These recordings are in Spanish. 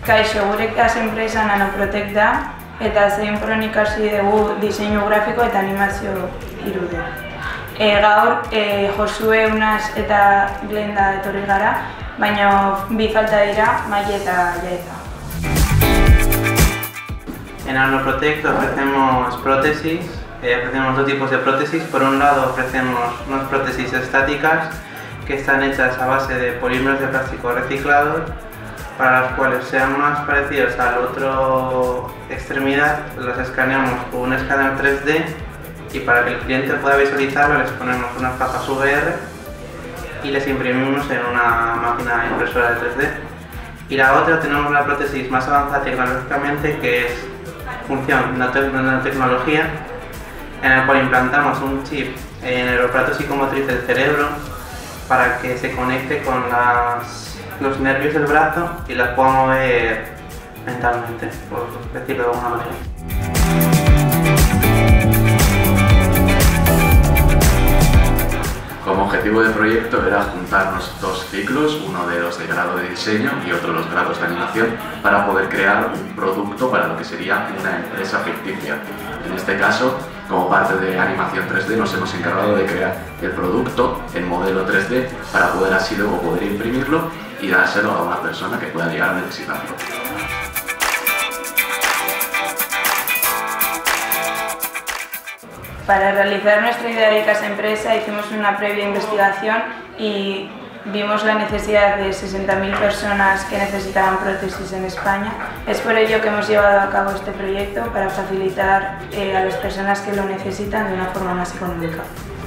Kaixo, gure enpresa Nanoprotec da, eta Zeinpron ikasi dugu diseinu grafiko eta animazio 3D. Gaur, Josue, Unas eta Glenda etorri gara, baina bi falta dira, Maile eta Jaeta. En Nanoprotec ofrecemos prótesis, ofrecemos dos tipos de prótesis. Por un lado ofrecemos unas prótesis estáticas que están hechas a base de polímeros de plástico reciclados, para las cuales sean más parecidos a la otra extremidad, las escaneamos con un escáner 3D y para que el cliente pueda visualizarlo les ponemos unas gafas VR y les imprimimos en una máquina impresora de 3D. Y la otra tenemos la prótesis más avanzada tecnológicamente, que es función nanotecnología, en el cual implantamos un chip en el aparato psicomotriz del cerebro para que se conecte con los nervios del brazo y las pueda mover mentalmente, por decirlo de alguna manera. Como objetivo del proyecto era juntarnos dos ciclos, uno de los de grado de diseño y otro de los grados de animación, para poder crear un producto para lo que sería una empresa ficticia. En este caso, como parte de animación 3D, nos hemos encargado de crear el producto en modelo 3D para poder así luego poder imprimirlo y dárselo a una persona que pueda llegar a necesitarlo. Para realizar nuestra idea de casa empresa hicimos una previa investigación y vimos la necesidad de 60.000 personas que necesitaban prótesis en España. Es por ello que hemos llevado a cabo este proyecto para facilitar a las personas que lo necesitan de una forma más económica.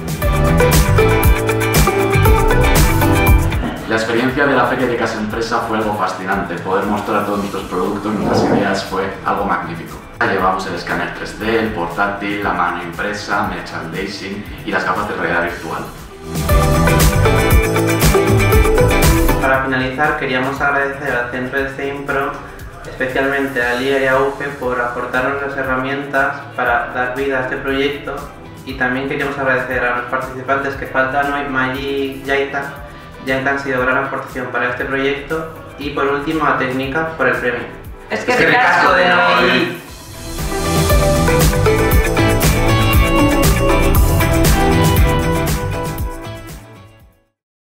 La experiencia de la Feria de Casa Empresa fue algo fascinante. Poder mostrar todos nuestros productos, nuestras ideas, fue algo magnífico. Llevamos el escáner 3D, el portátil, la mano impresa, merchandising y las gafas de realidad virtual. Para finalizar, queríamos agradecer al centro de Zeinpro, especialmente a Lía y a UFE, por aportarnos las herramientas para dar vida a este proyecto, y también queríamos agradecer a los participantes que faltan hoy, Maile y Jaeta, ya que han sido gran aportación para este proyecto, y por último a Técnica por el premio. Es que ricasco de hoy.